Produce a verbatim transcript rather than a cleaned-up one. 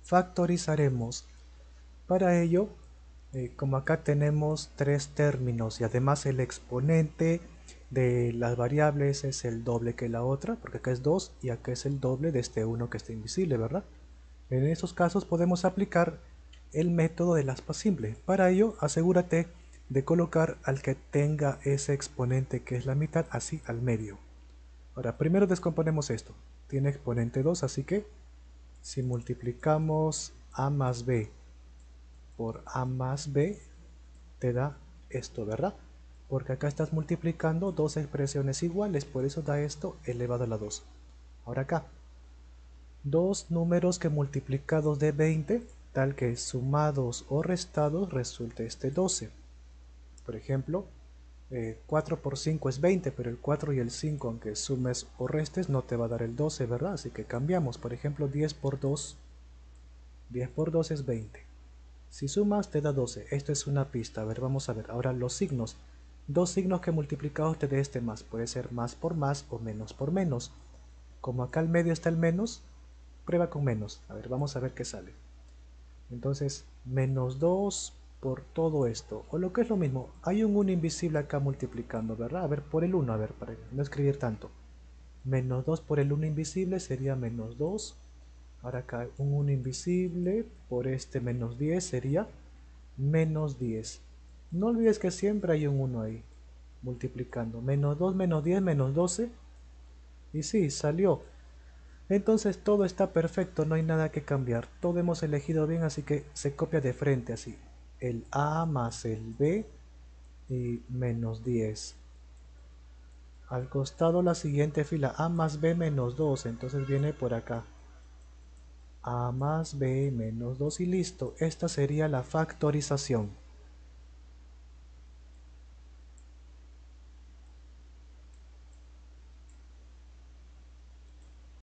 factorizaremos. Para ello, eh, como acá tenemos tres términos y además el exponente de las variables es el doble que la otra, porque acá es dos y acá es el doble de este uno que está invisible, ¿verdad? En estos casos podemos aplicar el método del aspa simple. Para ello, asegúrate de colocar al que tenga ese exponente que es la mitad así al medio. Ahora, primero descomponemos esto. Tiene exponente dos, así que si multiplicamos a más b por a más b, te da esto, ¿verdad? Porque acá estás multiplicando dos expresiones iguales, por eso da esto elevado a la dos. Ahora acá, dos números que multiplicados de veinte, tal que sumados o restados resulte este doce. Por ejemplo, eh, cuatro por cinco es veinte, pero el cuatro y el cinco, aunque sumes o restes, no te va a dar el doce, ¿verdad? Así que cambiamos. Por ejemplo, diez por dos, diez por dos es veinte. Si sumas te da doce. Esto es una pista. A ver, vamos a ver. Ahora los signos. Dos signos que multiplicados te dé este más. Puede ser más por más o menos por menos. Como acá al medio está el menos, prueba con menos. A ver, vamos a ver qué sale. Entonces, menos dos por todo esto. O lo que es lo mismo, hay un uno invisible acá multiplicando, ¿verdad? A ver, por el uno, a ver, para no escribir tanto. Menos dos por el uno invisible sería menos dos. Ahora acá un uno invisible por este menos diez sería menos diez. No olvides que siempre hay un uno ahí, multiplicando. Menos dos menos diez menos doce. Y sí, salió. Entonces todo está perfecto, no hay nada que cambiar. Todo hemos elegido bien, así que se copia de frente así. El A más el B y menos diez. Al costado la siguiente fila, A más B menos dos, entonces viene por acá. A más B menos dos y listo. Esta sería la factorización.